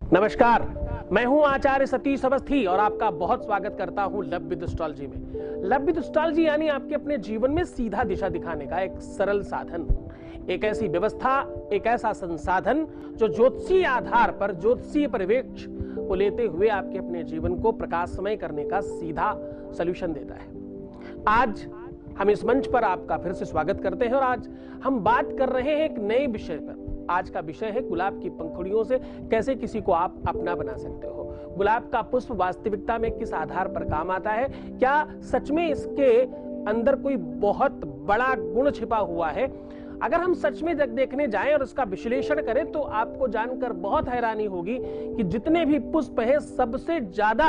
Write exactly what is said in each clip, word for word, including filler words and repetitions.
नमस्कार, मैं हूं आचार्य सतीश अवस्थी और आपका बहुत स्वागत करता हूं लव विद एस्ट्रोलॉजी में। लव विद एस्ट्रोलॉजी यानी आपके अपने जीवन में सीधा दिशा दिखाने का एक सरल साधन, एक ऐसी व्यवस्था, एक ऐसा संसाधन जो ज्योतिषीय आधार पर ज्योतिषीय परिवेश को लेते हुए आपके अपने जीवन को प्रकाशमय करने का सीधा सॉल्यूशन देता है। आज हम इस मंच पर आपका फिर से स्वागत करते हैं और आज हम बात कर रहे हैं एक नए विषय पर। आज का विषय है गुलाब की पंखुड़ियों से कैसे किसी को आप अपना बना सकते हो। गुलाब का पुष्प वास्तविकता में किस आधार पर काम आता है, क्या सच में इसके अंदर कोई बहुत बड़ा गुण छिपा हुआ है। अगर हम सच में देखने जाएं और इसका विश्लेषण करें तो आपको जानकर बहुत हैरानी होगी कि जितने भी पुष्प हैं सबसे ज्यादा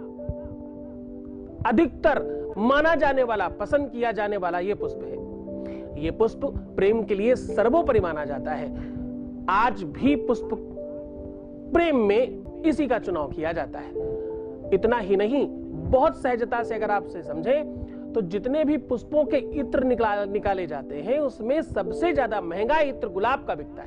अधिकतर माना जाने वाला, पसंद किया जाने वाला ये पुष्प है। ये पुष्प प्रेम के लिए सर्वोपरि माना जाता है। आज भी पुष्प प्रेम में इसी का चुनाव किया जाता है। इतना ही नहीं, बहुत सहजता से अगर आपसे समझें तो जितने भी पुष्पों के इत्र निकाल निकाले जाते हैं उसमें सबसे ज्यादा महंगा इत्र गुलाब का बिकता है।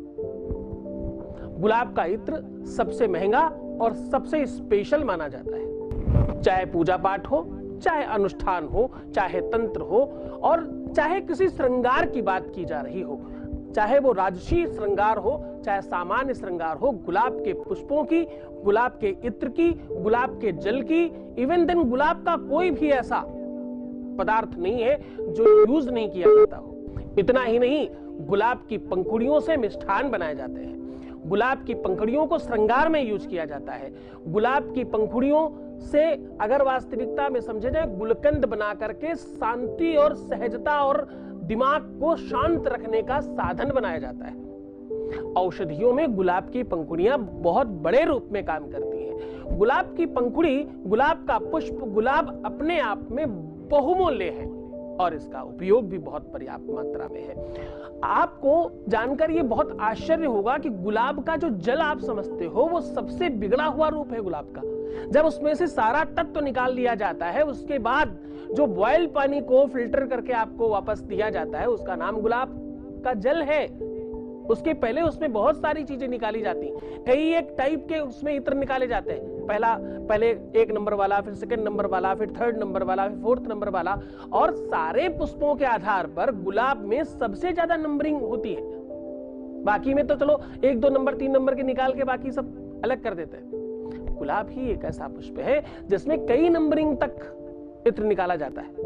गुलाब का इत्र सबसे महंगा और सबसे स्पेशल माना जाता है। चाहे पूजा पाठ हो, चाहे अनुष्ठान हो, चाहे तंत्र हो और चाहे किसी श्रृंगार की बात की जा रही हो, चाहे वो राजसी श्रृंगार हो, चाहे सामान्य श्रृंगार हो, गुलाब के पुष्पों की, गुलाब के इत्र की, गुलाब के जल की, इवन देन गुलाब का कोई भी ऐसा पदार्थ नहीं है जो यूज नहीं किया जाता हो। इतना ही नहीं, गुलाब की पंखुड़ियों से मिष्ठान बनाए जाते हैं। गुलाब की पंखुड़ियों को श्रृंगार में यूज किया जाता है। गुलाब की पंखुड़ियों से अगर वास्तविकता में समझे जाए, गुलकंद बना करके शांति और सहजता और दिमाग को शांत रखने का साधन बनाया जाता है। औषधियों में गुलाब की पंखुड़ियां बहुत बड़े रूप में काम करती हैं। गुलाब की पंखुड़ी, गुलाब का पुष्प, गुलाब अपने आप में बहुमूल्य है और इसका उपयोग भी बहुत पर्याप्त मात्रा में है। आपको जानकर ये बहुत आश्चर्य होगा कि गुलाब का जो जल आप समझते हो वो सबसे बिगड़ा हुआ रूप है गुलाब का। जब उसमें से सारा तत्व तो निकाल लिया जाता है, उसके बाद जो बॉयल पानी को फिल्टर करके आपको वापस दिया जाता है उसका नाम गुलाब का जल है। उसके पहले उसमें बहुत सारी चीजें निकाली जाती हैं। कई एक टाइप के उसमें इत्र निकाले जाते हैं। पहला पहले एक नंबर वाला, फिर सेकंड नंबर वाला, फिर थर्ड नंबर वाला, फिर फोर्थ नंबर वाला, और सारे पुष्पों के आधार पर गुलाब में सबसे ज्यादा नंबरिंग होती है। बाकी में तो चलो एक दो नंबर तीन नंबर के निकाल के बाकी सब अलग कर देते हैं। गुलाब ही एक ऐसा पुष्प है जिसमें कई नंबरिंग तक इत्र निकाला जाता है।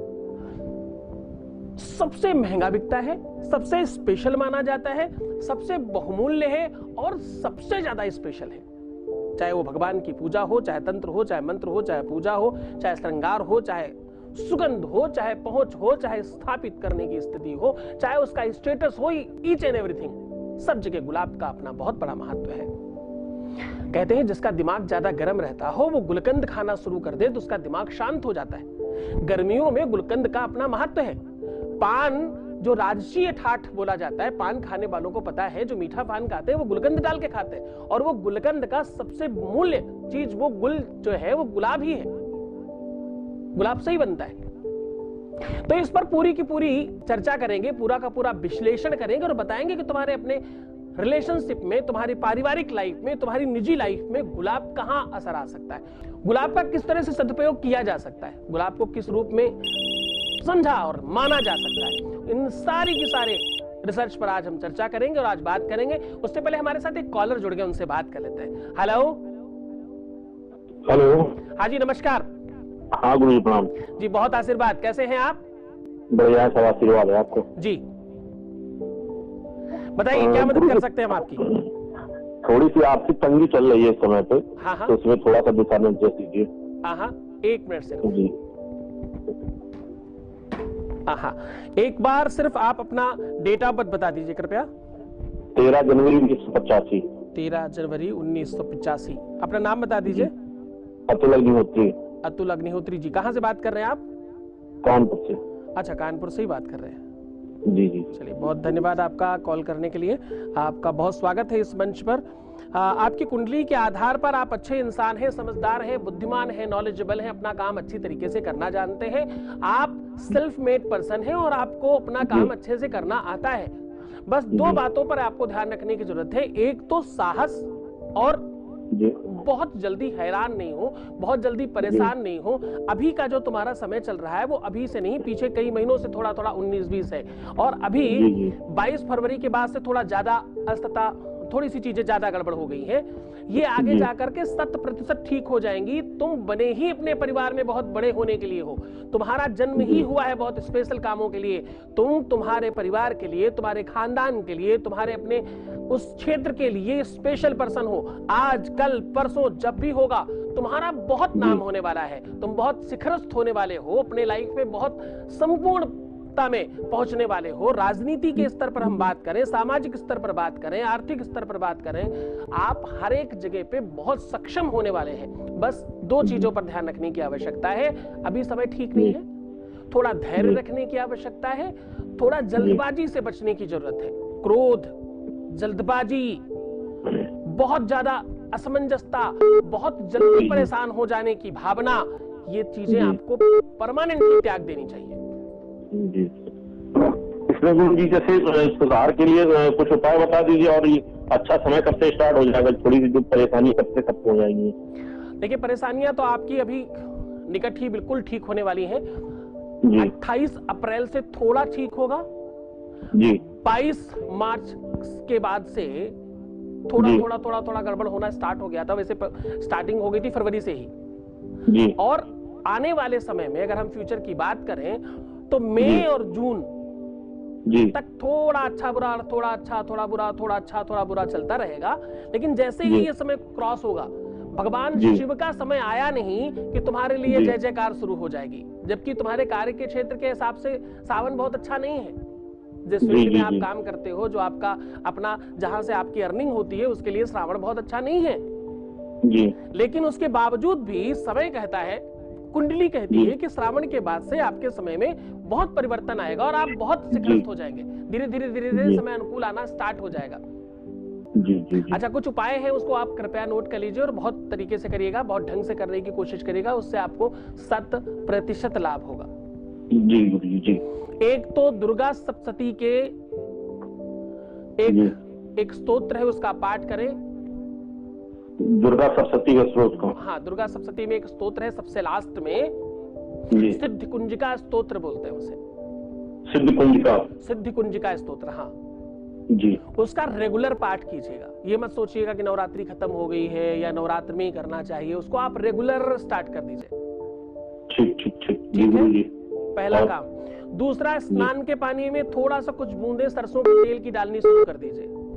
सबसे महंगा बिकता है, सबसे स्पेशल माना जाता है, सबसे बहुमूल्य है और सबसे ज्यादा स्पेशल है। चाहे वो भगवान की पूजा हो, चाहे तंत्र हो, चाहे मंत्र हो, चाहे पूजा हो, चाहे श्रृंगार हो, चाहे सुगंध हो, चाहे पहुंच हो, चाहे स्थापित करने की स्थिति हो, चाहे उसका स्टेटस हो, ईच एंड एवरीथिंग, सब जगह गुलाब का अपना बहुत बड़ा महत्व है। कहते हैं जिसका दिमाग ज्यादा गर्म रहता हो वो गुलकंद खाना शुरू कर दे तो उसका दिमाग शांत हो जाता है। गर्मियों में गुलकंद का अपना महत्व है। पान जो राजसीय ठाठ बोला जाता है, पान खाने वालों को पता है, जो मीठा पान खाते हैं वो गुलकंद डाल के खाते हैं और वो गुलकंद का सबसे मूल्य चीज वो गुल जो है वो गुलाब ही है। गुलाब से ही बनता है। तो इस पर पूरी की पूरी चर्चा करेंगे, पूरा का पूरा विश्लेषण करेंगे और बताएंगे कि तुम्हारे अपने रिलेशनशिप में, तुम्हारी पारिवारिक लाइफ में, तुम्हारी निजी लाइफ में गुलाब कहां असर आ सकता है, गुलाब का किस तरह से सदुपयोग किया जा सकता है, गुलाब को किस रूप में समझा और माना जा सकता है। इन सारी की सारे रिसर्च पर आज हम चर्चा करेंगे और आज बात करेंगे। उससे पहले हमारे साथ एक कॉलर जुड़ गए, उनसे बात कर लेते हैं। Hello hello. हाँ जी, नमस्कार। हाँ गुरु जी, प्रणाम जी। बहुत आशीर्वाद, कैसे हैं आप? बढ़िया, सब आशीर्वाद है आपको जी। बताइए क्या मदद कर सकते हैं हम आपकी? थोड़ी सी आपसी तंगी चल रही है इस समय पे। हाँ हाँ। तो उसमें थोड़ा सा दिशा निर्देश दीजिए। हाँ हाँ, एक मिनट से जी। हाँ, एक बार सिर्फ आप अपना डेट ऑफ बर्थ बता दीजिए कृपया। तेरह जनवरी उन्नीस सौ पचासी। तेरह जनवरी उन्नीस सौ पचासी। अपना नाम बता दीजिए। अतुल अग्निहोत्री। अतुल अग्निहोत्री जी। कहाँ से बात कर रहे हैं आप? कानपुर से। अच्छा, कानपुर से ही बात कर रहे हैं। जी जी। चलिए, बहुत धन्यवाद आपका कॉल करने के लिए। आपका बहुत स्वागत है इस मंच पर। आ, आपकी कुंडली के आधार पर आप अच्छे इंसान हैं, समझदार हैं, बुद्धिमान हैं, नॉलेजेबल हैं, अपना काम अच्छी तरीके से करना जानते हैं। आप सेल्फ मेड पर्सन हैं और आपको अपना काम अच्छे से करना आता है। बस दो बातों पर आपको ध्यान रखने की जरूरत है। एक तो साहस और जी बहुत जल्दी हैरान नहीं हो, बहुत जल्दी परेशान नहीं हो। अभी का जो तुम्हारा समय चल रहा है वो अभी से नहीं, पीछे कई महीनों से थोड़ा थोड़ा उन्नीस बीस है, और अभी जी जी बाईस फरवरी के बाद से थोड़ा ज्यादा अस्तता, थोड़ी सी चीजें ज्यादा गड़बड़ हो गई हैं। ये आगे जी। जाकर के शत प्रतिशत ठीक हो जाएंगी। तुम बने ही अपने परिवार में बहुत बड़े होने के लिए हो, तुम्हारा जन्म ही हुआ है बहुत स्पेशल कामों के लिए। तुम तुम्हारे परिवार के लिए, तुम्हारे खानदान के लिए, तुम्हारे अपने उस क्षेत्र के लिए स्पेशल पर्सन हो। आज कल परसों जब भी होगा तुम्हारा बहुत नाम होने वाला है, तुम बहुत शिखरस्थ होने वाले हो, अपने लाइफ में बहुत संपूर्ण में पहुंचने वाले हो। राजनीति के स्तर पर हम बात करें, सामाजिक स्तर पर बात करें, आर्थिक स्तर पर बात करें, आप हर एक जगह पे बहुत सक्षम होने वाले हैं। बस दो चीजों पर ध्यान रखने की आवश्यकता है। अभी समय ठीक नहीं है, थोड़ा धैर्य रखने की आवश्यकता है, थोड़ा जल्दबाजी से बचने की जरूरत है। क्रोध, जल्दबाजी, बहुत ज्यादा असमंजसता, बहुत जल्दी परेशान हो जाने की भावना, ये चीजें आपको परमानेंटली त्याग देनी चाहिए। जी इसमें गुरु जी जैसे सुधार के लिए कुछ उपाय बता दीजिए, और ये अच्छा समय कब से स्टार्ट हो जाएगा, थोड़ी सी जो परेशानी कब से खत्म हो जाएंगी? देखिए, परेशानियां तो आपकी अभी निकट ही बिल्कुल ठीक होने वाली हैं। अट्ठाईस अप्रैल से थोड़ा ठीक होगा जी, बाईस मार्च के बाद से थोड़ा थोड़ा थोड़ा थोड़ा गड़बड़ होना स्टार्ट हो गया था। वैसे स्टार्टिंग हो गई थी फरवरी से ही जी। और आने वाले समय में अगर हम फ्यूचर की बात करें तो मई और जून जी तक थोड़ा अच्छा बुरा, थोड़ा अच्छा थोड़ा बुरा, थोड़ा अच्छा थोड़ा बुरा चलता रहेगा। लेकिन जैसे ही ये समय क्रॉस होगा, भगवान शिव का समय आया नहीं कि तुम्हारे लिए जय जयकार शुरू हो जाएगी। जबकि तुम्हारे कार्य के क्षेत्र के हिसाब से सावन बहुत अच्छा नहीं है। जिस फील्ड में आप काम करते हो, जो आपका अपना जहां से आपकी अर्निंग होती है, उसके लिए श्रावण बहुत अच्छा नहीं है जी। लेकिन उसके बावजूद भी समय कहता है, कुंडली कहती है कि श्रावण के बाद से आपके समय में बहुत परिवर्तन आएगा और आप बहुत शिखरस्थ हो जाएंगे। धीरे धीरे धीरे धीरे समय अनुकूल आना स्टार्ट हो जाएगा। जी, जी, जी। अच्छा, कुछ उपाय है, उसको आप कृपया नोट कर लीजिए और बहुत तरीके से करिएगा, बहुत ढंग से करने की कोशिश करिएगा, उससे आपको शत प्रतिशत लाभ होगा। जी गुरु जी, जी। एक तो दुर्गा सप्तशती के एक एक स्तोत्र है, उसका पाठ करें। दुर्गा सप्तशती का स्त्रोत को? हाँ, दुर्गा सप्तशती में एक स्तोत्र है सबसे लास्ट में, सिद्धि कुंजिका स्तोत्र बोलते हैं उसे। सिद्धि कुंजिका? सिद्धि कुंजिका स्तोत्र, हाँ जी। उसका रेगुलर पाठ कीजिएगा। ये मत सोचिएगा कि नवरात्रि खत्म हो गई है या नवरात्र में ही करना चाहिए, उसको आप रेगुलर स्टार्ट कर दीजिए। ठीक ठीक ठीक ठीक है, पहला काम। दूसरा, स्नान के पानी में थोड़ा सा कुछ बूंदे सरसों के तेल की डालनी शुरू कर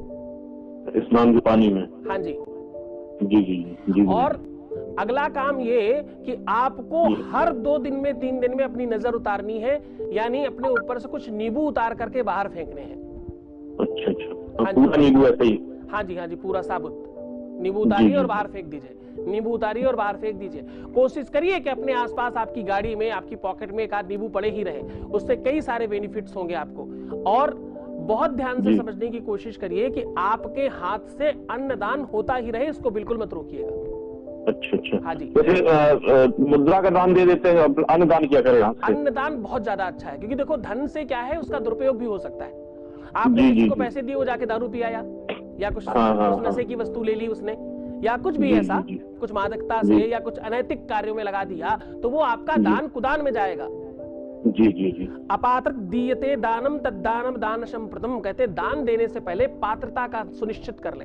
दीजिए स्नान के पानी में। हाँ जी जी जी जी, जी। और अगला काम ये कि आपको हर दो दिन में, तीन दिन में अपनी नजर उतारनी है, यानी अपने ऊपर से कुछ नींबू उतार करके बाहर फेंकने हैं। अच्छा अच्छा, हाँ, पूरा नींबू ऐसे ही? हाँ जी हाँ जी, पूरा साबुत नींबू उतारिए और बाहर फेंक दीजिए। नींबू उतारिए और बाहर फेंक दीजिए। कोशिश करिए कि अपने आसपास आपकी गाड़ी में, आपकी पॉकेट में एक आध नींबू पड़े ही रहे, उससे कई सारे बेनिफिट्स होंगे आपको। और बहुत ध्यान से समझने की कोशिश करिए कि आपके हाथ से अन्नदान होता ही रहे, इसको बिल्कुल मत रोकिएगा। अच्छा अच्छा, हाँ जी। जैसे मुद्रा का दान दे देते हैं, अन्नदान क्या करें? अन्नदान बहुत ज्यादा अच्छा है, क्योंकि देखो धन से क्या है, उसका दुरुपयोग भी हो सकता है। आपने किसी को पैसे दिए, वो जाके दारू पिया या, या कुछ नशे की वस्तु ले ली उसने, या कुछ भी ऐसा, कुछ मादकता से या कुछ अनैतिक कार्यों में लगा दिया, तो वो आपका दान कुदान में जाएगा। जी जी जी। अपात्र दीयते दानम तद्दानम दानशम प्रथम, कहते दान देने से पहले पात्रता का सुनिश्चित कर ले।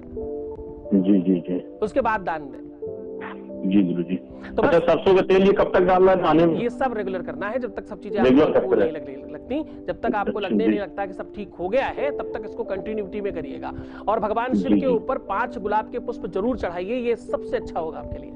जी जी जी। उसके बाद दान दे। जी गुरु जी। तो अच्छा, सरसों का तेल ये कब तक डालना है खाने में? ये सब रेगुलर करना है, जब तक सब चीजें आपको नहीं लगती, जब तक आपको लगने नहीं लगता कि सब ठीक हो गया है, तब तक इसको कंटिन्यूटी में करिएगा। और भगवान शिव के ऊपर पांच गुलाब के पुष्प जरूर चढ़ाइए, ये सबसे अच्छा होगा आपके लिए।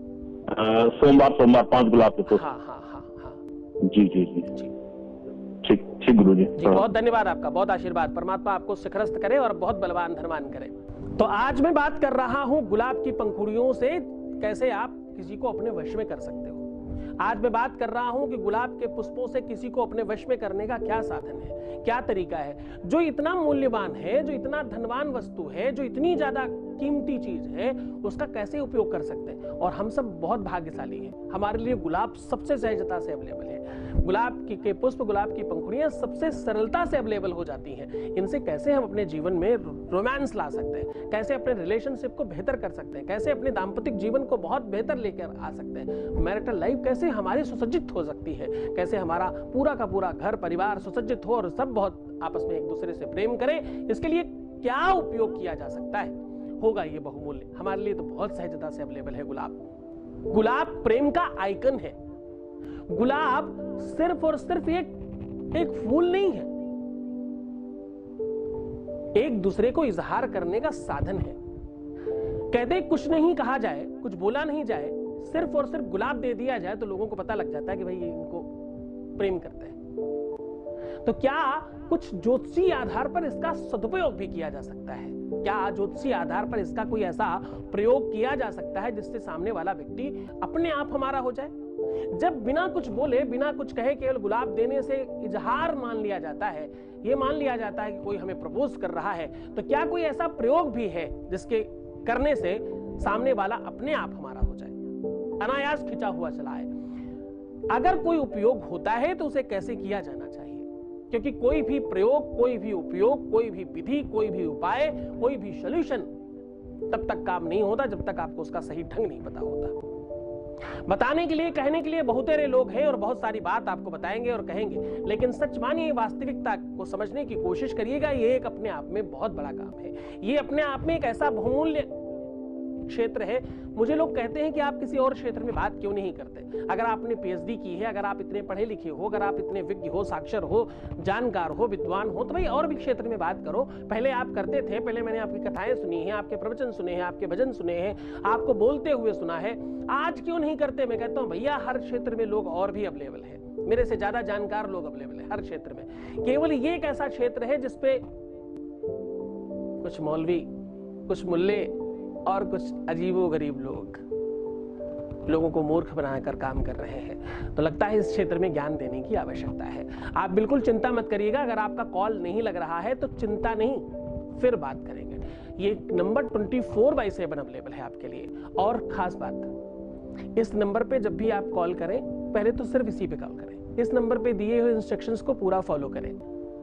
सोमवार सोमवार पांच गुलाब के पुष्प? हाँ हाँ हाँ हाँ। जी जी जी जी। ठीक ठीक गुरु जी। जी बहुत धन्यवाद आपका, बहुत आशीर्वाद। परमात्मा आपको शिखरस्थ करे और बहुत बलवान धनवान करे। तो आज मैं बात कर रहा हूँ गुलाब की पंखुड़ियों से कैसे आप किसी को अपने वश में कर सकते हो। आज मैं बात कर रहा हूं कि गुलाब के पुष्पों से किसी को अपने वश में करने का क्या साधन है, क्या तरीका है, जो इतना मूल्यवान है, जो इतना धनवान वस्तु है, जो इतनी ज्यादा कीमती चीज है उसका कैसे उपयोग कर सकते हैं। और हम सब बहुत भाग्यशाली हैं, हमारे लिए गुलाब सबसे सहजता से अवेलेबल है। गुलाब की के पुष्प, गुलाब की पंखुड़ियां सबसे सरलता से अवेलेबल हो जाती हैं। इनसे कैसे हम अपने जीवन में रोमांस ला सकते हैं, कैसे अपने रिलेशनशिप को बेहतर कर सकते हैं, कैसे अपने दाम्पतिक जीवन को बहुत बेहतर लेकर आ सकते हैं, मैरिटल लाइफ कैसे हमारी सुसज्जित हो सकती है, कैसे हमारा पूरा का पूरा घर परिवार सुसज्जित हो और सब बहुत आपस में एक दूसरे से प्रेम करें, इसके लिए क्या उपयोग किया जा सकता है, होगा ये बहुमूल्य। हमारे लिए तो बहुत सहजता से अवेलेबल है गुलाब। गुलाब प्रेम का आइकन है। गुलाब सिर्फ और सिर्फ एक एक फूल नहीं है, एक दूसरे को इजहार करने का साधन है। कहते कुछ नहीं कहा जाए, कुछ बोला नहीं जाए, सिर्फ और सिर्फ गुलाब दे दिया जाए तो लोगों को पता लग जाता है कि भाई ये इनको प्रेम करते हैं। तो क्या कुछ ज्योतिषी आधार पर इसका सदुपयोग भी किया जा सकता है? क्या ज्योतिषी आधार पर इसका कोई ऐसा प्रयोग किया जा सकता है जिससे सामने वाला व्यक्ति अपने आप हमारा हो जाए? जब बिना कुछ बोले, बिना कुछ कहे केवल गुलाब देने से इजहार मान लिया जाता है, ये मान लिया जाता है कि कोई हमें प्रपोज कर रहा है, तो क्या कोई ऐसा प्रयोग भी है जिसके करने से सामने वाला अपने आप हमारा हो जाए, अनायास खिंचा हुआ चला है? अगर कोई उपयोग होता है तो उसे कैसे किया जाना चाहिए? क्योंकि कोई भी प्रयोग, कोई भी उपयोग, कोई भी विधि, कोई भी उपाय, कोई भी सॉल्यूशन तब तक काम नहीं होता जब तक आपको उसका सही ढंग नहीं पता होता। बताने के लिए, कहने के लिए बहुतेरे लोग हैं और बहुत सारी बात आपको बताएंगे और कहेंगे, लेकिन सच मानिए वास्तविकता को समझने की कोशिश करिएगा। ये एक अपने आप में बहुत बड़ा काम है। ये अपने आप में एक ऐसा बहुमूल्य क्षेत्र है। मुझे लोग कहते हैं कि आप किसी और क्षेत्र में बात क्यों नहीं करते? अगर आपने पीएचडी की है, अगर आप इतने पढ़े लिखे हो, अगर आप इतने विज्ञ हो, साक्षर हो, जानकार हो, विद्वान हो, तो भाई और भी क्षेत्र में बात करो। पहले आप करते थे, पहले मैंने आपकी कथाएं सुनी हैं, आपके प्रवचन सुने हैं, आपके भजन सुने हैं, आपको बोलते हुए सुना है, आज क्यों नहीं करते? मैं कहता हूं भैया हर क्षेत्र में लोग और भी अवेलेबल है, मेरे से ज्यादा जानकार लोग अवेलेबल है हर क्षेत्र में। केवल ये एक ऐसा क्षेत्र है जिसपे कुछ मौलवी, कुछ मुल्ले और कुछ अजीबो गरीब लोग लोगों को मूर्ख बनाकर काम कर रहे हैं। तो लगता है इस क्षेत्र में ज्ञान देने की आवश्यकता है। आप बिल्कुल चिंता मत करिएगा, अगर आपका कॉल नहीं लग रहा है तो चिंता नहीं, फिर बात करेंगे। ये number twenty four by seven available है आपके लिए। और खास बात, इस नंबर पे जब भी आप कॉल करें, पहले तो सिर्फ इसी पे कॉल करें। इस नंबर पे दिए हुए इंस्ट्रक्शंस को पूरा फॉलो करें।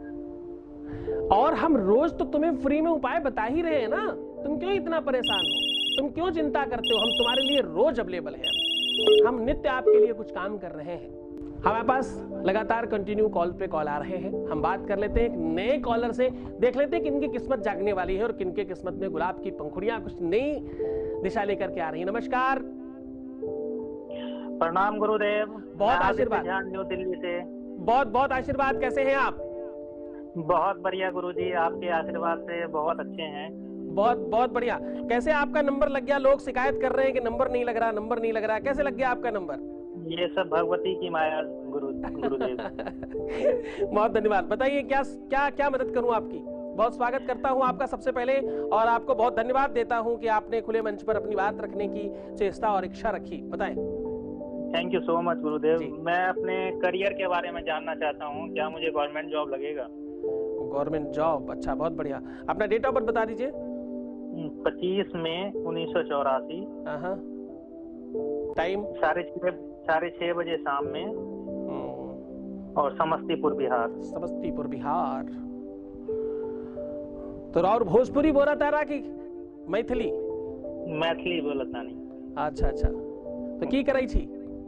और हम रोज तो तुम्हें फ्री में उपाय बता ही रहे हैं ना, तुम क्यों इतना परेशान हो, तुम क्यों चिंता करते हो? हम तुम्हारे लिए रोज अवेलेबल हैं। हम नित्य आपके लिए कुछ काम कर रहे हैं। हमारे पास लगातार कंटिन्यू कॉल पे कॉल आ रहे हैं। हम बात कर लेते हैं एक नए कॉलर से, देख लेते हैं किनकी किस्मत जागने वाली है और किनके किस्मत में गुलाब की पंखुड़ियां कुछ नई दिशा लेकर के आ रही है। नमस्कार। प्रणाम गुरुदेव। बहुत आशीर्वाद। न्यू दिल्ली से। बहुत बहुत आशीर्वाद। कैसे हैं आप? बहुत बढ़िया गुरुजी, आपके आशीर्वाद से बहुत अच्छे हैं। बहुत बहुत बढ़िया। कैसे आपका नंबर लग गया? लोग शिकायत कर रहे हैं कि नंबर नहीं लग रहा, नंबर नहीं लग रहा। कैसे लग गया आपका नंबर? ये सब भगवती की माया गुरु गुरुदेव। बहुत धन्यवाद। बताइए क्या क्या क्या मदद करूं आपकी? बहुत स्वागत करता हूं आपका सबसे पहले, और आपको बहुत धन्यवाद देता हूं कि आपने खुले मंच पर अपनी बात रखने की चेष्टा और इच्छा रखी। बताएं। थैंक यू सो मच गुरुदेव। मैं अपने करियर के बारे में जानना चाहता हूँ, क्या मुझे गवर्नमेंट जॉब लगेगा? गवर्नमेंट जॉब, अच्छा, बहुत बढ़िया। अपना डेट ऑफ बर्थ बता दीजिए। पच्चीस मई उन्नीस सौ चौरासी। टाइम? साढ़े छह साढ़े छह बजे शाम में, और समस्तीपुर बिहार। समस्तीपुर बिहार। तो और भोजपुरी बोला तारा कि मैथिली? मैथिली बोला तानी। अच्छा अच्छा। तो की कराई थी?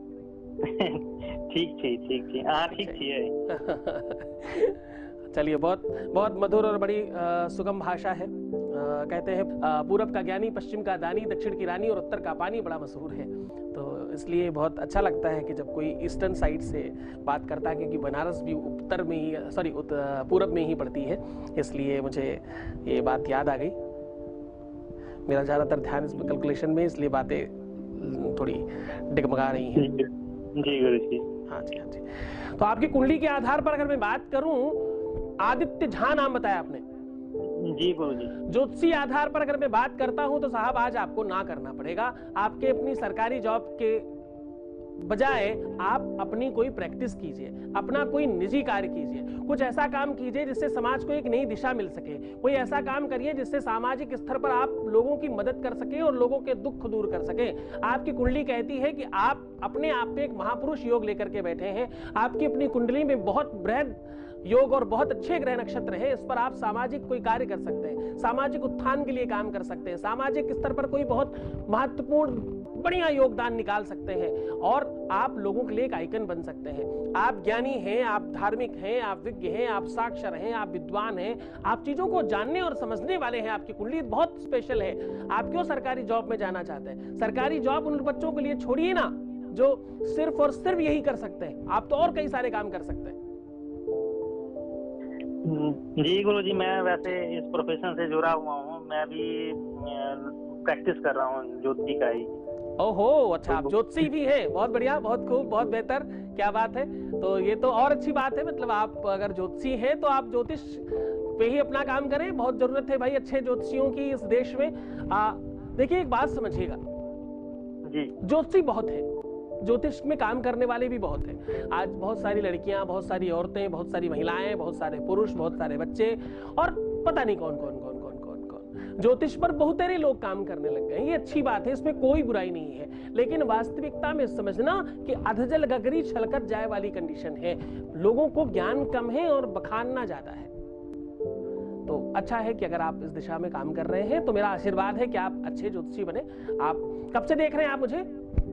ठीक थी, ठीक थी। हाँ ठीक थी। चलिए, बहुत बहुत मधुर और बड़ी आ, सुगम भाषा है। आ, कहते हैं पूरब का ज्ञानी, पश्चिम का दानी, दक्षिण की रानी और उत्तर का पानी बड़ा मशहूर है। तो इसलिए बहुत अच्छा लगता है कि जब कोई ईस्टर्न साइड से बात करता है, क्योंकि बनारस भी उत्तर में ही, सॉरी पूरब में ही पड़ती है, इसलिए मुझे ये बात याद आ गई। मेरा ज़्यादातर ध्यान इस कैलकुलेशन में, इसलिए बातें थोड़ी डगमगा रही हैं। जी गुरु जी। हाँ जी, हाँ जी। तो आपकी कुंडली के आधार पर अगर मैं बात करूं, आदित्य झा नाम बताया आपने? जी गुरुजी। ज्योतिषी आधार पर अगर मैं बात करता हूं तो साहब आज आपको ना करना पड़ेगा। आपके अपनी सरकारी जॉब के बजाय आप अपनी कोई प्रैक्टिस कीजिए, अपना कोई निजी कार्य कीजिए, कुछ ऐसा काम कीजिए जिससे समाज को एक नई दिशा मिल सके। कोई ऐसा काम करिए जिससे सामाजिक स्तर पर आप लोगों की मदद कर सके और लोगों के दुख दूर कर सके। आपकी कुंडली कहती है कि आप अपने आप में एक महापुरुष योग लेकर के बैठे हैं। आपकी अपनी कुंडली में बहुत बृहद योग और बहुत अच्छे ग्रह नक्षत्र हैं। इस पर आप सामाजिक कोई कार्य कर सकते हैं, सामाजिक उत्थान के लिए काम कर सकते हैं, सामाजिक स्तर पर कोई बहुत महत्वपूर्ण बढ़िया योगदान निकाल सकते हैं और आप लोगों के लिए एक आइकन बन सकते हैं। आप ज्ञानी हैं, आप धार्मिक हैं, आप विज्ञ हैं, आप साक्षर हैं, आप विद्वान हैं, आप चीजों को जानने और समझने वाले हैं। आपकी कुंडली बहुत स्पेशल है। आप क्यों सरकारी जॉब में जाना चाहते हैं? सरकारी जॉब उन बच्चों के लिए छोड़िए ना जो सिर्फ और सिर्फ यही कर सकते हैं। आप तो और कई सारे काम कर सकते हैं। जी गुरु जी, मैं वैसे इस प्रोफेशन से जुड़ा हुआ हूँ। मैं भी प्रैक्टिस कर रहा हूँ ज्योतिषी का ही। ओहो, अच्छा, आप ज्योतिषी भी हैं। बहुत बढ़िया, बहुत खूब, बहुत बेहतर, क्या बात है। तो ये तो और अच्छी बात है। मतलब आप अगर ज्योतिषी हैं तो आप ज्योतिष पे ही अपना काम करें। बहुत जरूरत है भाई अच्छे ज्योतिषियों की इस देश में। देखिए, एक बात समझिएगा जी, ज्योतिषी बहुत है, ज्योतिष में काम करने वाले भी बहुत हैं। आज बहुत सारी लड़कियां, बहुत सारी औरतें, बहुत सारी महिलाएं, बहुत सारे पुरुष, बहुत सारे बच्चे और पता नहीं कौन कौन कौन कौन कौन कौन ज्योतिष पर बहुत सारे लोग काम करने लग गए। ये अच्छी बात है, इसमें कोई बुराई नहीं है। लेकिन वास्तविकता में समझना कि अधजल गगरी छलकत जाए वाली कंडीशन है। लोगों को ज्ञान कम है और बखानना ज्यादा है। तो अच्छा है कि अगर आप इस दिशा में काम कर रहे हैं तो मेरा आशीर्वाद है कि आप अच्छे ज्योतिषी बने। आप कब से देख रहे हैं आप मुझे?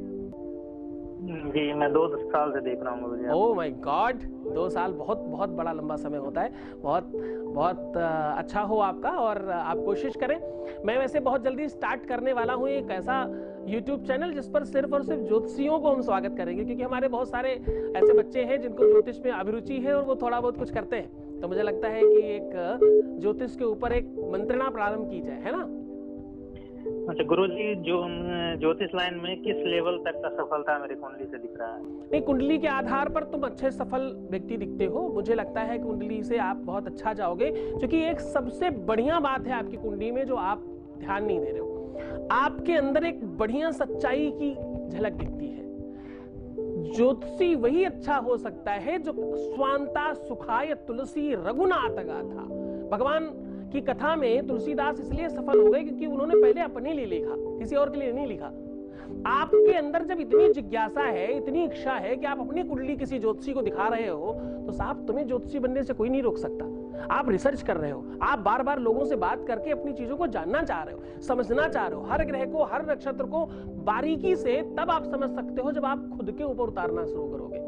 जी, मैं दो साल से देख रहा हूँ। ओह माय गॉड, दो साल बहुत बहुत बड़ा लंबा समय होता है। बहुत बहुत अच्छा हो आपका और आप कोशिश करें। मैं वैसे बहुत जल्दी स्टार्ट करने वाला हूँ एक ऐसा यूट्यूब चैनल जिस पर सिर्फ और सिर्फ ज्योतिषियों को हम स्वागत करेंगे, क्योंकि हमारे बहुत सारे ऐसे बच्चे हैं जिनको ज्योतिष में अभिरुचि है और वो थोड़ा बहुत कुछ करते हैं। तो मुझे लगता है कि एक ज्योतिष के ऊपर एक मंत्रणा प्रारंभ की जाए, है ना? अच्छा गुरु जी, जो ज्योतिष लाइन में किस लेवल तक का सफलता मेरी कुंडली से दिख रहा है? नहीं, कुंडली के आधार पर तुम अच्छे सफल व्यक्ति दिखते हो। मुझे लगता है कुंडली से आप बहुत अच्छा जाओगे, क्योंकि एक सबसे बढ़िया बात है आपकी कुंडली में जो आप ध्यान नहीं दे रहे हो। आपके अंदर एक बढ़िया सच्चाई की झलक दिखती है। ज्योतिषी वही अच्छा हो सकता है जो स्वांता सुखाय तुलसी रघुनाथ गाथा। भगवान की कथा में तुलसीदास इसलिए सफल हो गए क्योंकि उन्होंने पहले अपने लिए लिखा, किसी और के लिए नहीं लिखा। आपके अंदर जब इतनी जिज्ञासा है, इतनी इच्छा है कि आप अपनी कुंडली किसी ज्योतिषी को दिखा रहे हो, तो साहब तुम्हें ज्योतिषी बनने से कोई नहीं रोक सकता। आप रिसर्च कर रहे हो, आप बार बार लोगों से बात करके अपनी चीजों को जानना चाह रहे हो, समझना चाह रहे हो। हर ग्रह को, हर नक्षत्र को बारीकी से तब आप समझ सकते हो जब आप खुद के ऊपर उतारना शुरू करोगे।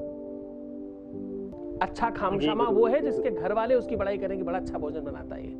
अच्छा खामशामा वो है जिसके घर वाले उसकी बड़ाई करेंगे, बड़ा अच्छा भोजन बनाता है।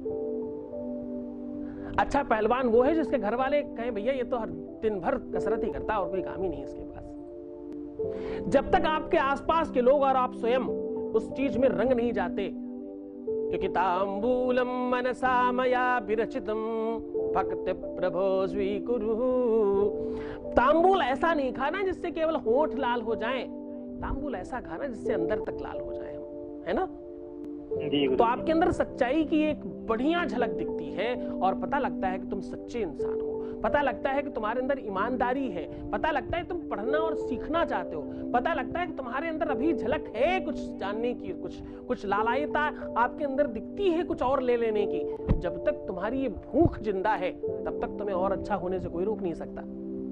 अच्छा पहलवान वो है जिसके घर वाले कहें भैया ये तो हर दिन भर कसरत ही करता और कोई काम ही नहीं है इसके पास। जब तक आपके आसपास के लोग और आप स्वयं उस चीज में रंग नहीं जाते, क्योंकि तांबूलम मनसा मया विरचितम भक्ति प्रभो स्वीकुरु। तांबूल ऐसा नहीं खाना जिससे केवल होठ लाल हो जाएं, तांबूल ऐसा खाना जिससे अंदर तक लाल हो जाए, है ना? तो आपके अंदर सच्चाई की एक बढ़िया झलक दिखती है और पता लगता है कि तुम सच्चे इंसान हो। पता लगता है कि तुम्हारे अंदर ईमानदारी है। पता लगता है तुम पढ़ना और सीखना चाहते हो। पता लगता है कि तुम्हारे अंदर अभी झलक है कुछ जानने की, कुछ कुछ लालायिता आपके अंदर दिखती है कुछ और ले लेने की। जब तक तुम्हारी ये भूख जिंदा है तब तक तुम्हें और अच्छा होने से कोई रोक नहीं सकता।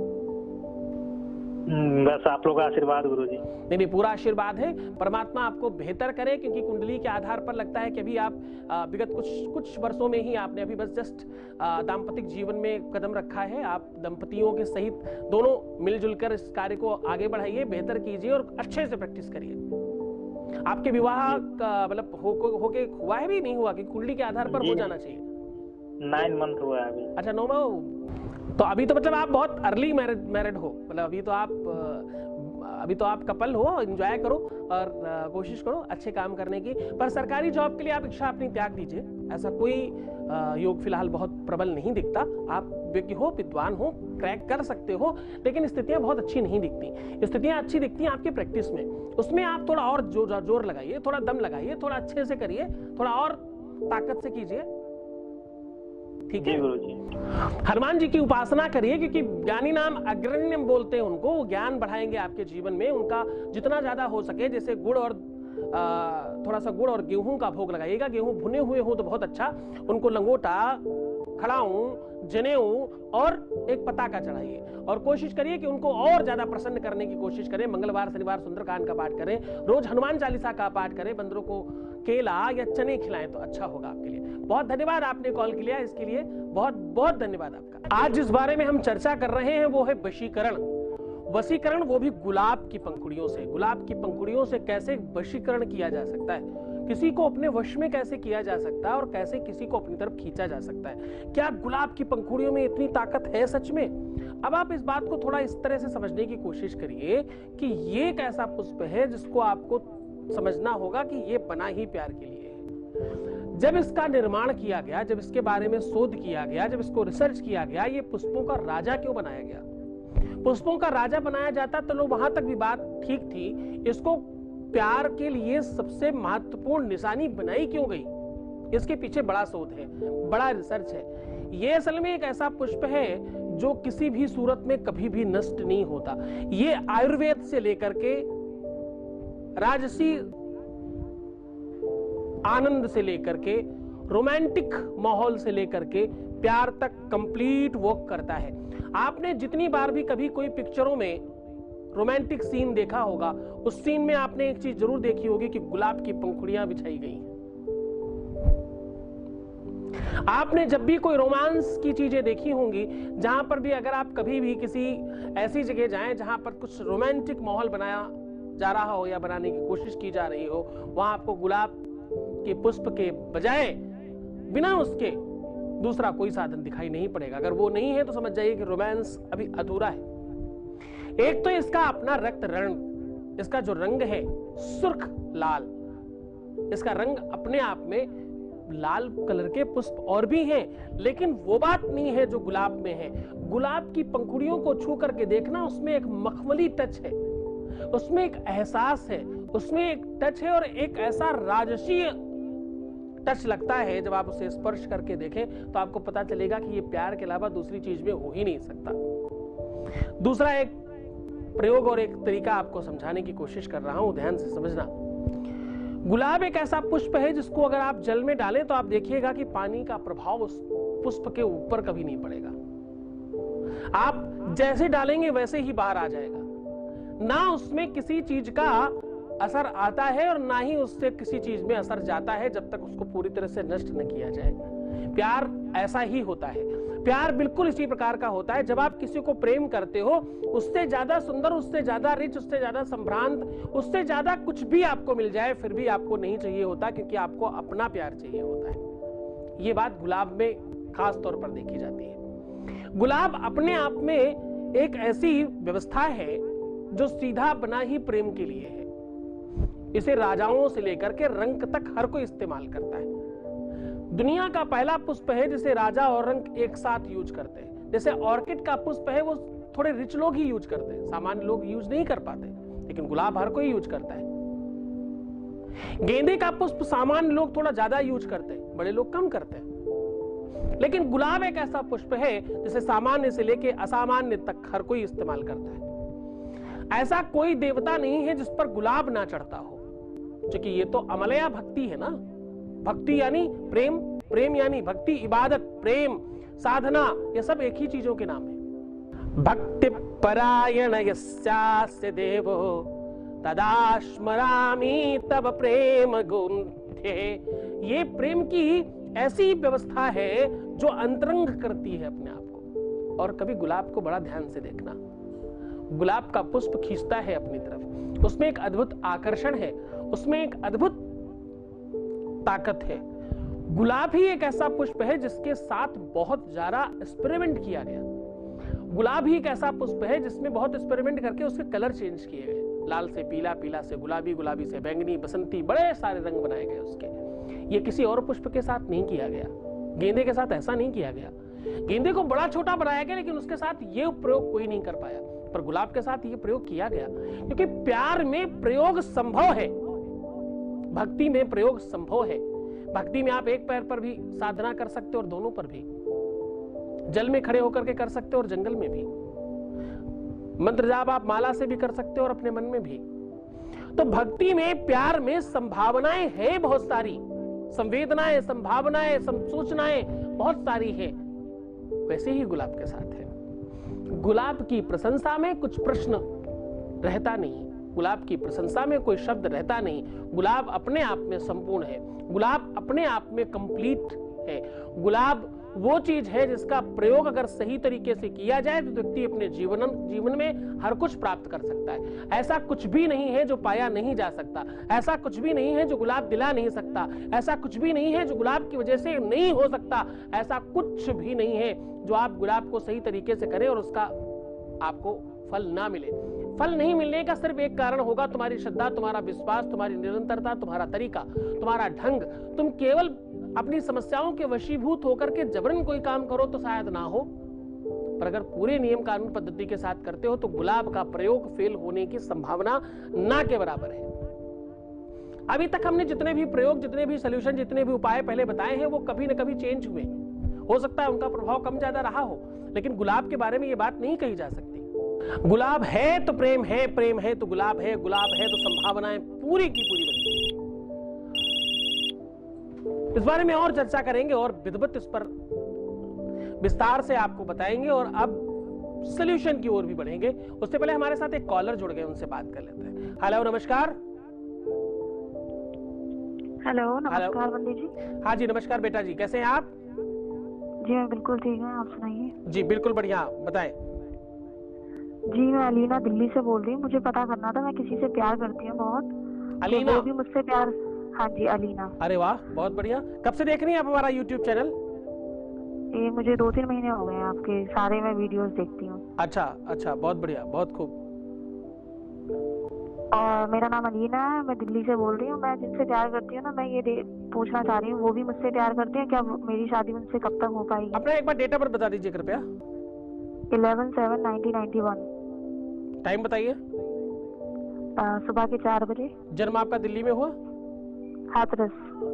बस आप लोग का आशीर्वाद गुरु जी। नहीं नहीं, पूरा आशीर्वाद है। परमात्मा आपको बेहतर करे, क्योंकि कुंडली के आधार पर लगता है कि अभी आप विगत कुछ कुछ वर्षों में ही आपने अभी बस जस्ट दाम्पतिक जीवन में कदम रखा है। आप दंपतियों के सहित दोनों मिलजुल कर इस कार्य को आगे बढ़ाइए, बेहतर कीजिए और अच्छे से प्रैक्टिस करिए। आपके विवाह का मतलब हो होके हुआ है भी नहीं हुआ कि कुंडली के आधार पर हो जाना चाहिए? नाइन मंथ हुआ है अभी। अच्छा, नौ माह। तो अभी तो मतलब आप बहुत अर्ली मैरिड मैरिड हो, मतलब अभी तो आप अभी तो आप कपल हो, एंजॉय करो और कोशिश करो अच्छे काम करने की। पर सरकारी जॉब के लिए आप इच्छा अपनी त्याग दीजिए। ऐसा कोई योग फिलहाल बहुत प्रबल नहीं दिखता। आप व्यक्ति हो, विद्वान हो, क्रैक कर सकते हो, लेकिन स्थितियां बहुत अच्छी नहीं दिखती। स्थितियां अच्छी दिखती हैं आपकी प्रैक्टिस में। उसमें आप थोड़ा और जोर जोर लगाइए, थोड़ा दम लगाइए, थोड़ा अच्छे से करिए, थोड़ा और ताकत से कीजिए। ठीक जी है। गुरु जी। हनुमान जी की उपासना करिए, क्योंकि ज्ञानी नाम अग्रण्यम बोलते हैं उनको, वो ज्ञान बढ़ाएंगे आपके जीवन में। उनका जितना ज्यादा हो सके, जैसे गुड़ और आ, थोड़ा सा गुड़ और गेहूं का भोग लगाइएगा। गेहूं भुने हुए हो तो बहुत अच्छा, उनको लंगोटा, खड़ाऊं, जनेऊ और एक पताका चढ़ाइए, और कोशिश करिए कि उनको और ज्यादा प्रसन्न करने की कोशिश करें। मंगलवार शनिवार सुंदरकांड का पाठ करें, रोज हनुमान चालीसा का पाठ करें, बंदरों को केला या चने खिलाएं तो अच्छा होगा आपके लिए। बहुत धन्यवाद, आपने कॉल किया, इसके लिए बहुत बहुत धन्यवाद आपका। आज जिस बारे में हम चर्चा कर रहे हैं वो है वशीकरण। वशीकरण, वो भी गुलाब की पंखुड़ियों से। गुलाब की पंखुड़ियों से कैसे वशीकरण किया जा सकता है, किसी को अपने वश में कैसे किया जा सकता है, और कैसे किसी को अपनी तरफ खींचा जा सकता है। क्या गुलाब की पंखुड़ियों में इतनी ताकत है सच में? अब आप इस बात को थोड़ा इस तरह से समझने की कोशिश करिए कि ये एक ऐसा पुष्प है जिसको आपको समझना होगा कि ये बना ही प्यार के लिए है। जब इसका निर्माण किया गया, जब इसके बारे में शोध किया गया, जब इसको रिसर्च किया गया, ये पुष्पों का राजा क्यों बनाया गया? पुष्पों का राजा बनाया जाता तो लोग वहां तक भी बात ठीक थी, इसको प्यार के लिए सबसे महत्वपूर्ण निशानी बनाई क्यों गई? इसके पीछे बड़ा शोध है, बड़ा रिसर्च है। ये असल में एक ऐसा पुष्प है जो किसी भी सूरत में कभी भी नष्ट नहीं होता। ये आयुर्वेद से लेकर के राजसी आनंद से लेकर के रोमांटिक माहौल से लेकर के प्यार तक कंप्लीट वर्क करता है। आपने जितनी बार भी कभी कोई पिक्चरों में रोमांटिक सीन देखा होगा, उस सीन में आपने एक चीज जरूर देखी होगी कि गुलाब की पंखुड़ियां बिछाई गई हैं। आपने जब भी कोई रोमांस की चीजें देखी होंगी, जहां पर भी अगर आप कभी भी किसी ऐसी जगह जाएं जहां पर कुछ रोमांटिक माहौल बनाया जा रहा हो या बनाने की कोशिश की जा रही हो, वहां आपको गुलाब के पुष्प के बजाय बिना उसके दूसरा कोई साधन दिखाई नहीं पड़ेगा। अगर वो नहीं है तो समझ जाइए कि रोमांस अभी अधूरा है। एक तो इसका अपना रक्त रंग, इसका जो रंग है सुर्ख लाल, इसका रंग अपने आप में लाल कलर के पुष्प और भी हैं, लेकिन वो बात नहीं है जो गुलाब में है। गुलाब की पंखुड़ियों को छू करके देखना, उसमें एक मखमली टच है, उसमें एक एहसास है, उसमें एक टच है, और एक ऐसा राजसीय टच लगता है। जब आप उसे स्पर्श करके देखें तो आपको पता चलेगा कि ये प्यार के अलावा दूसरी चीज में हो ही नहीं सकता। दूसरा एक प्रयोग और एक तरीका आपको समझाने की कोशिश कर रहा हूं, ध्यान से समझना। गुलाब एक ऐसा पुष्प है जिसको अगर आप जल में डालें तो आप देखिएगा कि पानी का प्रभाव उस पुष्प के ऊपर कभी नहीं पड़ेगा। आप जैसे डालेंगे वैसे ही बाहर आ जाएगा। ना उसमें किसी चीज का असर आता है और ना ही उससे किसी चीज में असर जाता है, जब तक उसको पूरी तरह से नष्ट न किया जाए। प्यार ऐसा ही होता है। प्यार बिल्कुल इसी प्रकार का होता है। जब आप किसी को प्रेम करते हो, उससे ज्यादा सुंदर, उससे ज्यादा रिच, उससे ज्यादा संभ्रांत, उससे ज्यादा कुछ भी आपको मिल जाए फिर भी आपको नहीं चाहिए होता, क्योंकि आपको अपना प्यार चाहिए होता है। ये बात गुलाब में खास तौर पर देखी जाती है। गुलाब अपने आप में एक ऐसी व्यवस्था है जो सीधा बना ही प्रेम के लिए है। इसे राजाओं से लेकर के रंक तक हर कोई इस्तेमाल करता है। दुनिया का पहला पुष्प है जिसे राजा और रंक एक साथ यूज करते हैं। जैसे ऑर्किड का पुष्प है, वो थोड़े रिच लोग ही यूज करते हैं, सामान्य लोग यूज नहीं कर पाते, लेकिन गुलाब हर कोई यूज करता है। गेंदे का पुष्प सामान्य लोग थोड़ा ज्यादा यूज करते हैं, बड़े लोग कम करते हैं। लेकिन गुलाब एक ऐसा पुष्प है जिसे सामान्य से लेके असामान्य तक हर कोई इस्तेमाल करता है। ऐसा कोई देवता नहीं है जिस पर गुलाब ना चढ़ता हो, क्योंकि ये तो अमलया भक्ति है ना। भक्ति यानी प्रेम, प्रेम यानी भक्ति, इबादत, प्रेम, साधना, ये सब एक ही चीजों के नाम है। भक्ति परायण यस्यास्य देवो तदा स्मरामि तब प्रेम गुंथे। ये प्रेम की ऐसी व्यवस्था है जो अंतरंग करती है अपने आप को। और कभी गुलाब को बड़ा ध्यान से देखना, गुलाब का पुष्प खींचता है अपनी तरफ, उसमें एक अद्भुत आकर्षण है, उसमें एक अद्भुत ताकत है। गुलाब ही एक ऐसा पुष्प है जिसके साथ बहुत ज्यादा एक्सपेरिमेंट किया गया। गुलाब ही एक ऐसा पुष्प है जिसमें बहुत एक्सपेरिमेंट करके उसके कलर चेंज किए गए, लाल से पीला, पीला से गुलाबी, गुलाबी से बैंगनी, बसंती, बड़े सारे रंग बनाए गए उसके। ये किसी और पुष्प के साथ नहीं किया गया। गेंदे के साथ ऐसा नहीं किया गया। गेंदे को बड़ा छोटा बनाया गया, लेकिन उसके साथ ये प्रयोग कोई नहीं कर पाया। पर गुलाब के साथ ये प्रयोग किया गया, क्योंकि प्यार में प्रयोग संभव है, भक्ति में प्रयोग संभव है। भक्ति में आप एक पैर पर भी साधना कर सकते हो और दोनों पर भी। जल में खड़े होकर के कर सकते हो और जंगल में भी। मंत्र जाप आप माला से भी कर सकते हो और अपने मन में भी। तो भक्ति में, प्यार में संभावनाएं हैं बहुत सारी, संवेदनाएं, संभावनाएं, सूचनाएं बहुत सारी हैं। वैसे ही गुलाब के साथ है। गुलाब की प्रशंसा में कुछ प्रश्न रहता नहीं, गुलाब की प्रशंसा में कोई शब्द रहता नहीं। गुलाब अपने आप में संपूर्ण है, गुलाब अपने आप में कंप्लीट है। गुलाब वो चीज है जिसका प्रयोग अगर सही तरीके से किया जाए तो व्यक्ति अपने जीवन जीवन में हर कुछ प्राप्त कर सकता है। ऐसा कुछ भी नहीं है जो पाया नहीं जा सकता, ऐसा कुछ भी नहीं है जो गुलाब दिला नहीं सकता, ऐसा कुछ भी नहीं है जो गुलाब की वजह से नहीं हो सकता, ऐसा कुछ भी नहीं है जो आप गुलाब को सही तरीके से करें और उसका आपको फल ना मिले। फल नहीं मिलने का सिर्फ एक कारण होगा, तुम्हारी श्रद्धा, तुम्हारा विश्वास, तुम्हारी निरंतरता, तुम्हारा तरीका, तुम्हारा ढंग। तुम केवल अपनी समस्याओं के वशीभूत होकर के जबरन कोई काम करो तो शायद ना हो, पर अगर पूरे नियम कानून पद्धति के साथ करते हो तो गुलाब का प्रयोग फेल होने की संभावना ना के बराबर है। अभी तक हमने जितने भी प्रयोग, जितने भी सोल्यूशन, जितने भी उपाय पहले बताए हैं वो कभी न कभी चेंज हुए। हो सकता है उनका प्रभाव कम ज्यादा रहा हो, लेकिन गुलाब के बारे में ये बात नहीं कही जा सकती। गुलाब है तो प्रेम है, प्रेम है तो गुलाब है, गुलाब है तो संभावनाएं पूरी की पूरी बनती है। इस बारे में और चर्चा करेंगे और विधिवत इस पर विस्तार से आपको बताएंगे और अब सॉल्यूशन की ओर भी बढ़ेंगे। उससे पहले हमारे साथ एक कॉलर जुड़ गए, उनसे बात कर लेते हैं। हेलो, नमस्कार। हेलो, नमस्कार बंदी जी। हाँ जी, नमस्कार बेटा जी, कैसे हैं आप? जी मैं बिल्कुल ठीक हूँ, आप सुनाइए। जी बिल्कुल बढ़िया, बताएं। जी मैं अलीना दिल्ली से बोल रही हूँ। मुझे पता करना था, मैं किसी से प्यार करती हूँ बहुत। अलीना? तो वो भी मुझसे प्यार। हाँ जी, अलीना। अरे वाह, बहुत बढ़िया। कब से देख रही हैं आप हमारा यूट्यूब चैनल? ये मुझे दो तीन महीने हो गए हैं, आपके सारे मैं वीडियोस देखती हूँ। अच्छा अच्छा, बहुत बढ़िया, बहुत खूब। और मेरा नाम अलीना है, मैं दिल्ली से बोल रही हूँ। मैं जिनसे प्यार करती हूँ ना, मैं ये पूछना चाह रही हूँ, वो भी मुझसे प्यार करते हैं क्या? मेरी शादी उनसे कब तक हो पाएगी? अपना एक बार डेट ऑफ बर्थ बता दीजिए कृपया। Eleven seven nineteen ninety one. Time बताइए। सुबह के चार बजे। जन्म आपका दिल्ली में हुआ? हाथरस।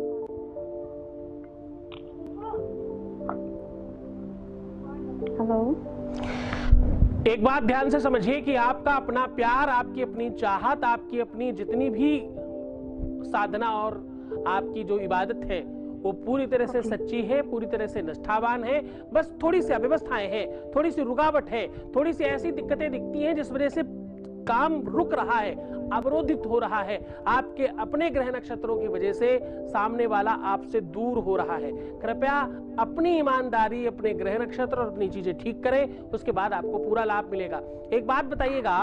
हेलो। एक बात ध्यान से समझिए कि आपका अपना प्यार, आपकी अपनी चाहत, आपकी अपनी जितनी भी साधना और आपकी जो इबादत है वो पूरी तरह से सच्ची है, पूरी तरह से निष्ठावान है। बस थोड़ी सी अव्यवस्थाएं हैं, थोड़ी सी रुकावट है, थोड़ी सी ऐसी दिक्कतें दिखती हैं जिस वजह से काम रुक रहा है, अवरोधित हो रहा है। आपके अपने ग्रह नक्षत्रों की वजह से सामने वाला आपसे दूर हो रहा है। कृपया अपनी ईमानदारी, अपने ग्रह नक्षत्र और अपनी चीजें ठीक करें, उसके बाद आपको पूरा लाभ मिलेगा। एक बात बताइएगा,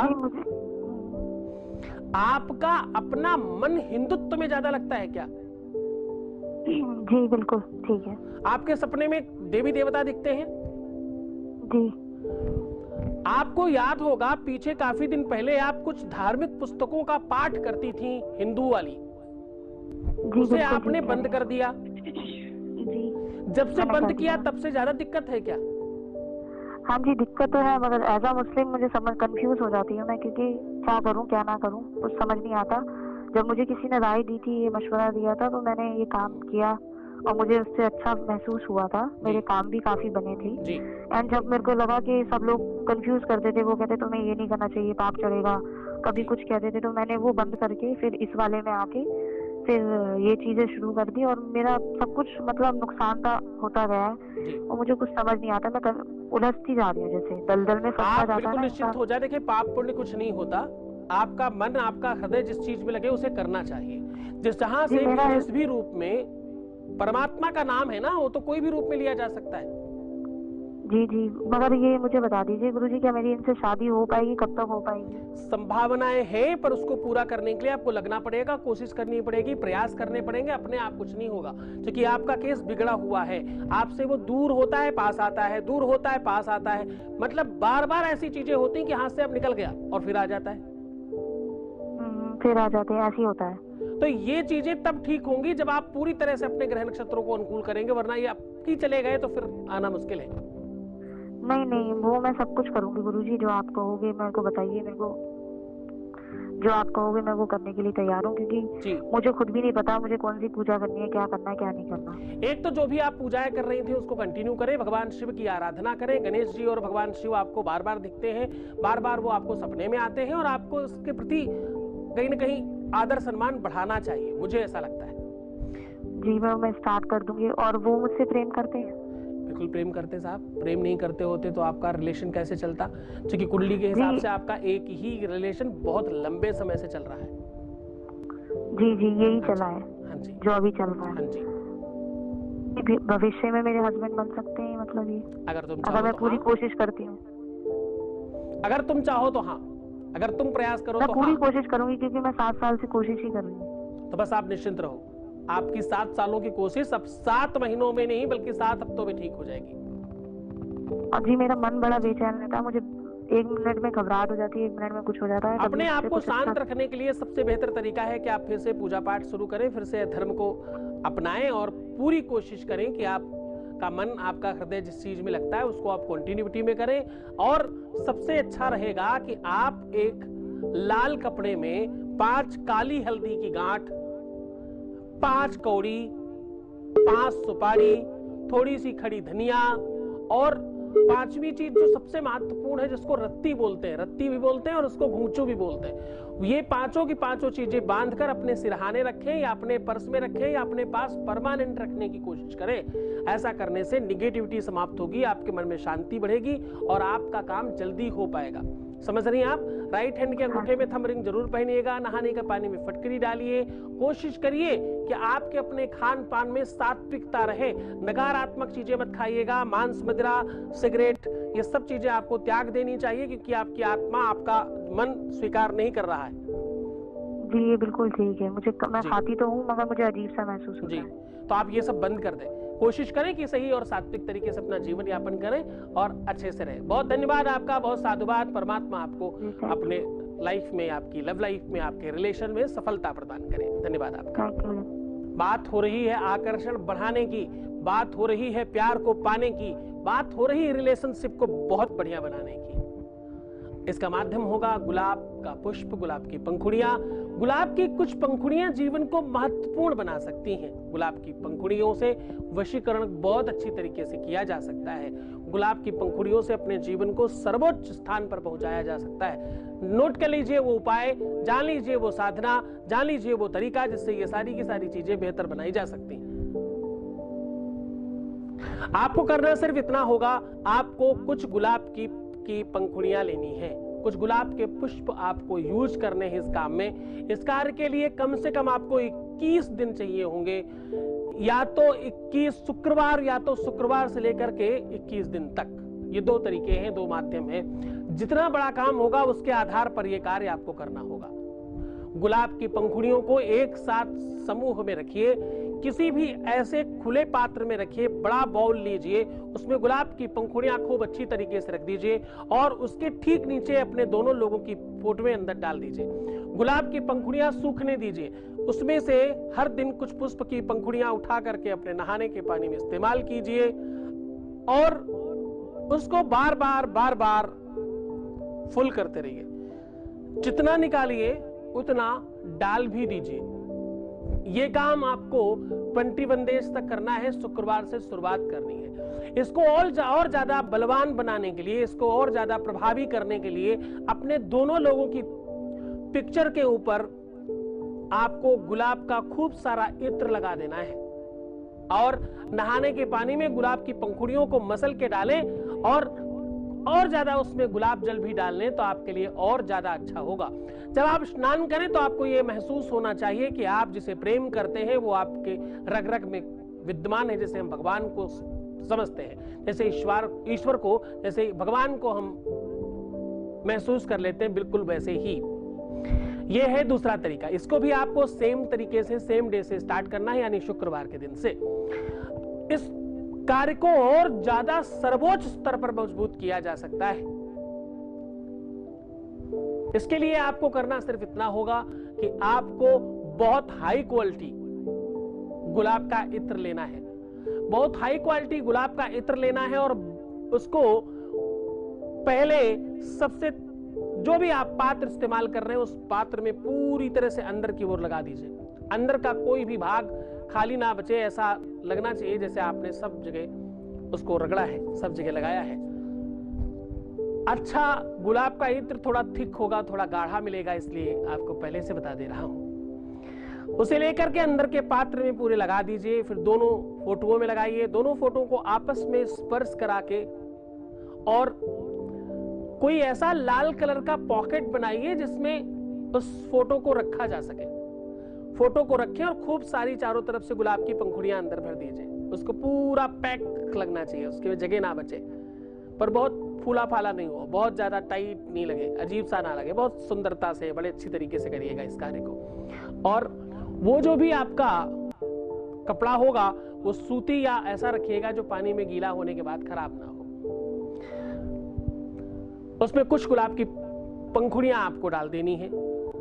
आपका अपना मन हिंदुत्व में ज्यादा लगता है क्या? जी बिल्कुल ठीक है। आपके सपने में देवी देवता दिखते हैं? जी। आपको याद होगा पीछे काफी दिन पहले आप कुछ धार्मिक पुस्तकों का पाठ करती थी, हिंदू वाली, उसे आपने बंद कर दिया। जी। जब से बंद किया तब से ज्यादा दिक्कत है क्या? हाँ जी दिक्कत तो है, मगर एज अ मुस्लिम मुझे समझ कंफ्यूज हो जाती हूँ मैं, क्योंकि क्या करूँ क्या ना करूँ कुछ समझ नहीं आता। जब मुझे किसी ने राय दी थी, ये मशवरा दिया था, तो मैंने ये काम किया और मुझे उससे अच्छा महसूस हुआ था। मेरे काम भी काफी बने थे। एंड जब मेरे को लगा कि सब लोग कंफ्यूज करते थे, वो कहते तुम्हें ये नहीं करना चाहिए, पाप चढ़ेगा, कभी कुछ कहते थे, तो मैंने वो बंद करके फिर इस वाले में आके फिर ये चीजें शुरू कर दी और मेरा सब कुछ मतलब नुकसान का होता गया है और मुझे कुछ समझ नहीं आता। मैं उलझती जा रही हूँ, जैसे दलदल में फंसा जाता है। निश्चित हो जाए, देखिए पाप पुण्य कुछ नहीं होता। आपका मन, आपका हृदय जिस चीज में लगे उसे करना चाहिए। जिस जहां से जिस भी रूप में परमात्मा का नाम है ना, वो तो कोई भी रूप में लिया जा सकता है। जी जी, मगर ये मुझे बता दीजिए गुरुजी, क्या मेरी इनसे शादी हो पाएगी? कब तक हो पाएगी? संभावनाएं हैं, पर उसको पूरा करने के लिए आपको लगना पड़ेगा, कोशिश करनी पड़ेगी, प्रयास करने पड़ेंगे। अपने आप कुछ नहीं होगा, क्योंकि आपका केस बिगड़ा हुआ है। आपसे वो दूर होता है, पास आता है, दूर होता है, पास आता है। मतलब बार बार ऐसी चीजें होती हैं कि हाथ से अब निकल गया और फिर आ जाता है, फिर आ जाते हैं, ऐसे होता है। तो ये चीजें तब ठीक होंगी जब आप पूरी तरह से अपने ग्रह नक्षत्रों को अनुकूल करेंगे, वरना ये आपकी चले गए तो फिर आना मुश्किल है। नहीं नहीं, वो मैं सब कुछ करूंगी गुरुजी, जो आप कहोगे मेरे को बताइए। मेरे को जो आप कहोगे मैं वो करने के लिए तैयार हूँ, क्योंकि मुझे खुद भी नहीं पता मुझे कौन सी पूजा करनी है, क्या करना है क्या नहीं करना। एक तो जो भी आप पूजाएं कर रही थी उसको कंटिन्यू करें, भगवान शिव की आराधना करें। गणेश जी और भगवान शिव आपको बार बार दिखते हैं, बार बार वो आपको सपने में आते हैं और आपको उसके प्रति कहीं ना कहीं आदर सम्मान बढ़ाना चाहिए, मुझे ऐसा लगता है। जी मैं मैं स्टार्ट कर दूंगी। और वो मुझसे प्रेम करते हैं? बिल्कुल प्रेम करते साहब, प्रेम नहीं करते होते तो आपका रिलेशन कैसे चलता? क्योंकि कुंडली के हिसाब से आपका एक ही रिलेशन बहुत लंबे समय से चल रहा है। जी जी यही चला है। हाँ जी, जो अभी चल रहा है। हाँ जी। भविष्य में मेरे हस्बैंड बन सकते हैं मतलब ये? अगर तुम अगर मैं तो पूरी हाँ। कोशिश करती हूँ? अगर तुम चाहो तो हाँ, अगर तुम प्रयास करो मैं तो पूरी हाँ। कोशिश करूंगी, क्योंकि मैं सात साल से कोशिश ही कर रही हूँ। तो बस आप निश्चिंत रहो, आपकी सात सालों की कोशिश अब सात महीनों में नहीं बल्कि सात हफ्तों में ठीक हो जाएगी। और जी मेरा मन बड़ा बेचैन रहता है, मुझे एक मिनट में घबराहट हो जाती है, एक मिनट में कुछ हो जाता है। अपने आप को शांत रखने के लिए सबसे बेहतर तरीका है कि आप फिर से पूजा पाठ शुरू करें, फिर से धर्म को अपनाएं और पूरी कोशिश करें कि आप का मन, आपका हृदय जिस चीज में लगता है उसको आप कंटिन्यूटी में करें। और सबसे अच्छा रहेगा कि आप एक लाल कपड़े में पांच काली हल्दी की गांठ, पांच कौड़ी, पांच सुपारी, थोड़ी सी खड़ी धनिया और पांचवी चीज जो सबसे महत्वपूर्ण है जिसको रत्ती बोलते हैं, रत्ती भी बोलते हैं और उसको घूंचू भी बोलते हैं, ये पांचों की पांचों चीजें बांधकर अपने सिरहाने रखें या अपने पर्स में रखें या अपने पास परमानेंट रखने की कोशिश करें। ऐसा करने से निगेटिविटी समाप्त होगी, आपके मन में शांति बढ़ेगी और आपका काम जल्दी हो पाएगा। समझ रही हैं आप? राइट हैंड के अंगूठे में थंब रिंग जरूर पहनिएगा, नहाने का पानी में फटकरी डालिए, कोशिश करिए कि आपके अपने खान पान में सात्विकता रहे, नकारात्मक चीजें मत खाइएगा, मांस, मदिरा, सिगरेट, ये सब चीजें आपको त्याग देनी चाहिए क्योंकि आपकी आत्मा, आपका मन स्वीकार नहीं कर रहा है। जी ये बिल्कुल ठीक है, मुझे मैं खाती तो हूँ मगर मुझे अजीब सा महसूस होता है। जी तो आप ये सब बंद कर दें, कोशिश करें कि सही और सात्विक तरीके से अपना जीवन यापन करें और अच्छे से रहें। बहुत धन्यवाद आपका, बहुत साधुवाद। परमात्मा आपको अपने लाइफ में, आपकी लव लाइफ में, आपके रिलेशन में सफलता प्रदान करे। धन्यवाद आपका। बात हो रही है आकर्षण बढ़ाने की, बात हो रही है प्यार को पाने की, बात हो रही है रिलेशनशिप को बहुत बढ़िया बनाने की। इसका माध्यम होगा गुलाब का पुष्प, गुलाब की पंखुड़ियां। गुलाब की कुछ पंखुड़ियां जीवन को महत्वपूर्ण बना सकती हैं। गुलाब की पंखुड़ियों से वशीकरण बहुत अच्छी तरीके से किया जा सकता है। गुलाब की पंखुड़ियों से अपने जीवन को सर्वोच्च स्थान पर पहुंचाया जा सकता है। नोट कर लीजिए वो उपाय, जान लीजिए वो साधना, जान लीजिए वो तरीका जिससे ये सारी की सारी चीजें बेहतर बनाई जा सकती हैं। आपको करना सिर्फ इतना होगा, आपको कुछ गुलाब की की पंखुड़ियां लेनी है, कुछ गुलाब के पुष्प आपको यूज करने हैं इस काम में। इस कार्य के लिए कम से कम आपको इक्कीस दिन चाहिए होंगे, या तो इक्कीस शुक्रवार या तो शुक्रवार से लेकर के इक्कीस दिन तक। ये दो तरीके हैं, दो माध्यम हैं। जितना बड़ा काम होगा उसके आधार पर यह कार्य आपको करना होगा। गुलाब की पंखुड़ियों को एक साथ समूह में रखिए, किसी भी ऐसे खुले पात्र में रखिए, बड़ा बाउल लीजिए, उसमें गुलाब की पंखुड़ियां खूब अच्छी तरीके से रख दीजिए और उसके ठीक नीचे अपने दोनों लोगों की फोटोएं अंदर डाल दीजिए। गुलाब की पंखुड़ियां सूखने दीजिए, उसमें से हर दिन कुछ पुष्प की पंखुड़ियां उठा करके अपने नहाने के पानी में इस्तेमाल कीजिए और उसको बार बार बार बार फुल करते रहिए। जितना निकालिए उतना डाल भी दीजिए। ये काम आपको इक्कीस डेज तक करना है, शुक्रवार से शुरुआत करनी है। इसको और जा, और ज्यादा बलवान बनाने के लिए, इसको और ज्यादा प्रभावी करने के लिए अपने दोनों लोगों की पिक्चर के ऊपर आपको गुलाब का खूब सारा इत्र लगा देना है और नहाने के पानी में गुलाब की पंखुड़ियों को मसल के डालें और और ज्यादा उसमें गुलाब जल भी डाल लें तो आपके लिए और ज्यादा अच्छा होगा। जब आप स्नान करें तो आपको यह महसूस होना चाहिए कि आप जिसे प्रेम करते हैं वो आपके रग रग में विद्यमान है। जैसे हम भगवान को समझते हैं, जैसे ईश्वर ईश्वर को, जैसे भगवान को हम महसूस कर लेते हैं, बिल्कुल वैसे ही ये है दूसरा तरीका। इसको भी आपको सेम तरीके से, सेम डे से स्टार्ट करना है, यानी शुक्रवार के दिन से। इस कार्य को और ज्यादा सर्वोच्च स्तर पर मजबूत किया जा सकता है। इसके लिए आपको करना सिर्फ इतना होगा कि आपको बहुत हाई क्वालिटी गुलाब का इत्र लेना है, बहुत हाई क्वालिटी गुलाब का इत्र लेना है और उसको पहले सबसे जो भी आप पात्र इस्तेमाल कर रहे हैं उस पात्र में पूरी तरह से अंदर की ओर लगा दीजिए। अंदर का कोई भी भाग खाली ना बचे, ऐसा लगना चाहिए जैसे आपने सब जगह उसको रगड़ा है, सब जगह लगाया है। अच्छा, गुलाब का इत्र थोड़ा थिक होगा, थोड़ा गाढ़ा मिलेगा, इसलिए आपको पहले से बता दे रहा हूं। उसे लेकर के अंदर के पात्र में पूरे लगा दीजिए। फिर दोनों फोटोओं में लगाइए। दोनों फोटो को आपस में स्पर्श करा के और कोई ऐसा लाल कलर का पॉकेट बनाइए जिसमें उस फोटो को रखा जा सके। फोटो को रखें और खूब सारी चारों तरफ से गुलाब की पंखुड़ियां अंदर भर दीजिए। उसको पूरा पैक लगना चाहिए, उसके जगह ना बचे, पर बहुत फूला फाला नहीं हो, बहुत ज्यादा टाइट नहीं लगे, अजीब सा ना लगे, बहुत सुंदरता से बड़े अच्छी तरीके से करिएगा इस कार्य को। और वो जो भी आपका कपड़ा होगा वो सूती या ऐसा रखिएगा जो पानी में गीला होने के बाद खराब ना हो। उसमें कुछ गुलाब की पंखुड़ियां आपको डाल देनी है।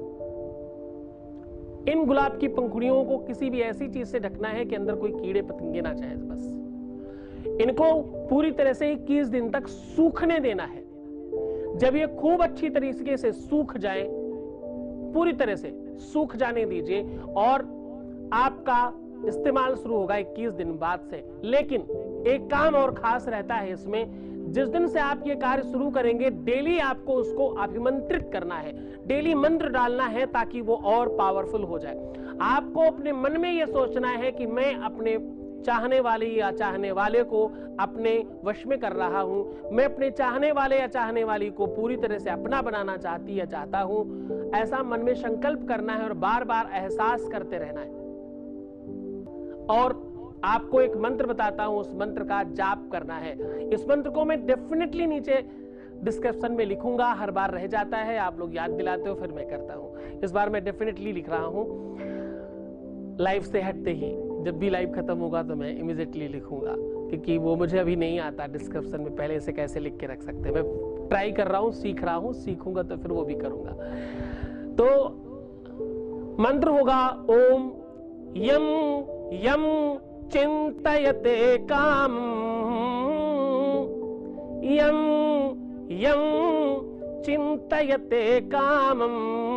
इन गुलाब की पंखुड़ियों को किसी भी ऐसी चीज से ढकना है कि अंदर कोई कीड़े पतंगे ना जाए। बस इनको पूरी तरह से इक्कीस दिन तक सूखने देना है। जब ये खूब अच्छी तरीके से सूख जाए, पूरी तरह से सूख जाने दीजिए और आपका इस्तेमाल शुरू होगा इक्कीस दिन बाद से। लेकिन एक काम और खास रहता है इसमें, जिस दिन से आप ये कार्य शुरू करेंगे डेली आपको उसको अभिमंत्रित करना है, डेली मंत्र डालना है ताकि वो और पावरफुल हो जाए। आपको अपने मन में ये सोचना है कि मैं अपने चाहने वाले या चाहने वाले को अपने वश में कर रहा हूं, मैं अपने चाहने वाले या चाहने वाली को पूरी तरह से अपना बनाना चाहती या चाहता हूं। ऐसा मन में संकल्प करना है और बार बार एहसास करते रहना है। और आपको एक मंत्र बताता हूं, उस मंत्र का जाप करना है। इस मंत्र को मैं डेफिनेटली नीचे डिस्क्रिप्शन में लिखूंगा, हर बार रह जाता है, आप लोग याद दिलाते हो फिर मैं करता हूं। इस बार मैं डेफिनेटली लिख रहा हूं, लाइव से हटते ही। जब भी लाइव खत्म होगा तो मैं इमीडिएटली लिखूंगा, क्योंकि वो मुझे अभी नहीं आता डिस्क्रिप्शन में पहले से कैसे लिख के रख सकते हैं। मैं ट्राई कर रहा हूं, सीख रहा हूं, सीखूंगा तो फिर वो भी करूंगा। तो मंत्र होगा ओम यम यम चिंतयते काम, यम यम चिंतयते कामम,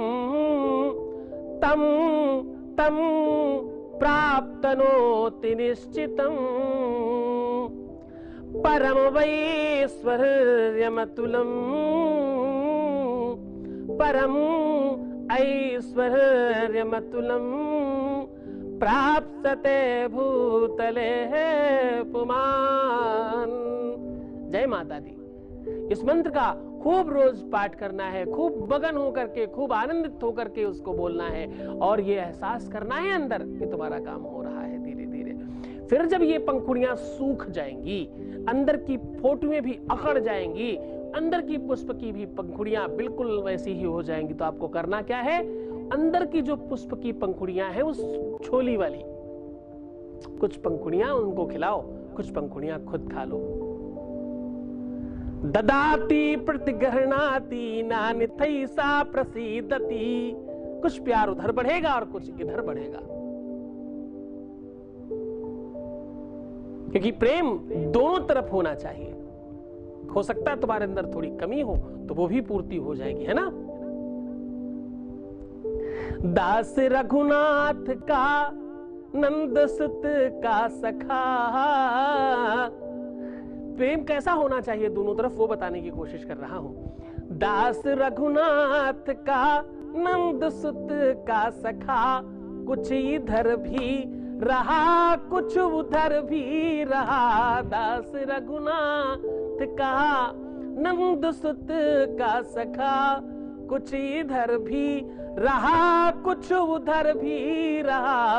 तम तम प्राप्तनोति निश्चितम्, परम वैश्वर्यमतुलम्, परम ऐश्वर्यमतुलम्, प्राप्स्यते भूतले पुमान्। जय माता दी। इस मंत्र का खूब रोज पाठ करना है, खूब मगन होकर के, खूब आनंदित होकर के उसको बोलना है और ये एहसास करना है अंदर कि तुम्हारा काम हो रहा है धीरे धीरे। फिर जब ये पंखुड़ियां सूख जाएंगी, अंदर की फोटोएं भी अकड़ जाएंगी, अंदर की पुष्प की भी पंखुड़ियां बिल्कुल वैसी ही हो जाएंगी, तो आपको करना क्या है, अंदर की जो पुष्प की पंखुड़ियां हैं उस छोली वाली कुछ पंखुड़ियां उनको खिलाओ, कुछ पंखुड़ियां खुद खा लो। ददाती प्रतिगृह्णाति नानिथै सा प्रसीदति। कुछ प्यार उधर बढ़ेगा और कुछ इधर बढ़ेगा, क्योंकि प्रेम दोनों तरफ होना चाहिए। हो सकता है तुम्हारे अंदर थोड़ी कमी हो तो वो भी पूर्ति हो जाएगी, है ना। दास रघुनाथ का नंद सुत का सखा। प्रेम कैसा होना चाहिए दोनों तरफ वो बताने की कोशिश कर रहा हूं। दास रघुनाथ का नंद सुत का सखा, कुछ इधर भी रहा कुछ उधर भी रहा। दास रघुनाथ का नंद सुत का सखा, कुछ इधर भी रहा कुछ उधर भी रहा।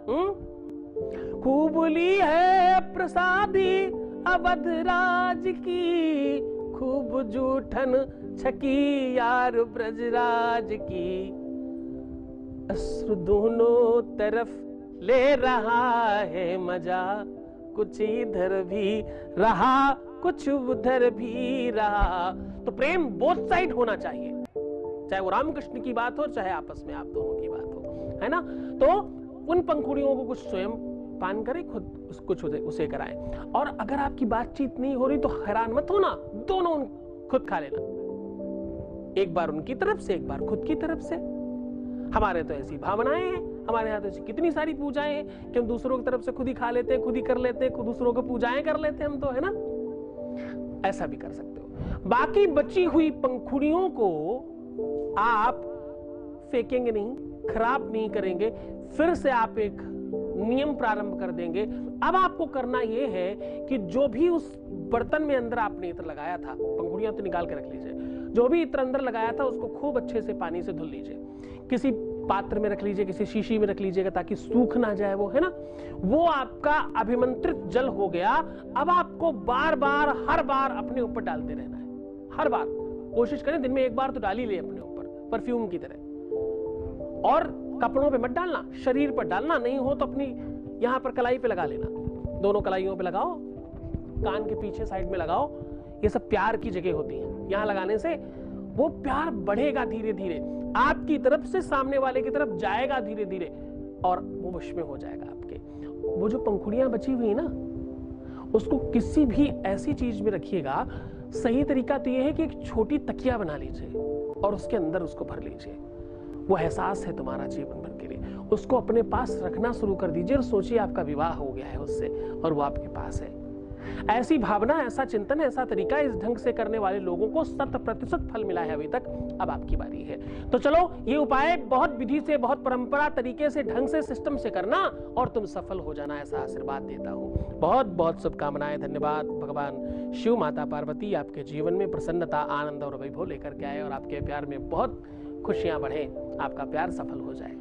खूब ली है प्रसादी अवध राज की, खूब जूठन छकी यार ब्रजराज की। अश्रु दोनों तरफ ले रहा है मजा, कुछ इधर भी रहा कुछ उधर भी रहा। तो प्रेम बोथ साइड होना चाहिए, चाहे वो रामकृष्ण की बात हो चाहे आपस में आप दोनों की बात हो, है ना। तो उन पंखुड़ियों को कुछ स्वयं पान करें, खुद कुछ उसे कराएं। और अगर आपकी बातचीत नहीं हो रही तो हैरान मत होना, दोनों खुद खा लेना। एक बार उनकी तरफ से, एक बार खुद की तरफ से। हमारे तो ऐसी भावनाएं हैं, हमारे यहाँ तो ऐसी कितनी सारी पूजाएं हैं कि हम दूसरों की तरफ से खुद ही खा लेते हैं, खुद ही कर लेते हैं, खुद दूसरों को पूजाएं कर लेते हैं हम तो, है ना। ऐसा भी कर सकते हो। बाकी बची हुई पंखुड़ियों को आप फेंकेंगे नहीं, खराब नहीं करेंगे, फिर से आप एक नियम प्रारंभ कर देंगे। अब आपको करना यह है कि जो भी उस बर्तन में अंदर आपने इत्र लगाया था, पंखुड़ियां तो निकाल के रख लीजिए, जो भी इत्र अंदर लगाया था उसको खूब अच्छे से पानी से धुल लीजिए। किसी पात्र में रख लीजिए, किसी शीशी में रख लीजिएगा ताकि सूख ना जाए वो, है ना। वो आपका अभिमंत्रित जल हो गया। अब आपको बार बार हर बार अपने ऊपर डालते रहना है। हर बार कोशिश करें दिन में एक बार तो डाल ही ले अपने ऊपर, परफ्यूम की तरह। और कपड़ों पे मत डालना, शरीर पर डालना, नहीं हो तो अपनी यहां पर कलाई पे लगा लेना, दोनों कलाइयों पे लगाओ, कान के पीछे साइड में लगाओ। ये सब प्यार की जगह होती है, यहां लगाने से वो प्यार बढ़ेगा धीरे धीरे, आपकी तरफ से सामने वाले की तरफ जाएगा धीरे धीरे, और वो वश में हो जाएगा आपके। वो जो पंखुड़ियां बची हुई ना, उसको किसी भी ऐसी चीज में रखिएगा। सही तरीका तो ये है कि एक छोटी तकिया बना लीजिए और उसके अंदर उसको भर लीजिए। वो एहसास है तुम्हारा जीवन भर के लिए, उसको अपने पास रखना शुरू कर दीजिए और सोचिए आपका विवाह हो गया है उससे और वो आपके पास है। ऐसी भावना, ऐसा चिंतन, ऐसा तरीका इस ढंग से करने वाले लोगों को शत प्रतिशत फल मिला है अभी तक। अब आपकी बारी है। तो चलो, ये उपाय बहुत विधि से, बहुत परंपरा तरीके से, ढंग से, सिस्टम से करना और तुम सफल हो जाना, ऐसा आशीर्वाद देता हूँ। बहुत बहुत शुभकामनाएं, धन्यवाद। भगवान शिव, माता पार्वती आपके जीवन में प्रसन्नता, आनंद और वैभव लेकर के आए और आपके प्यार में बहुत खुशियां बढ़े, आपका प्यार सफल हो जाए।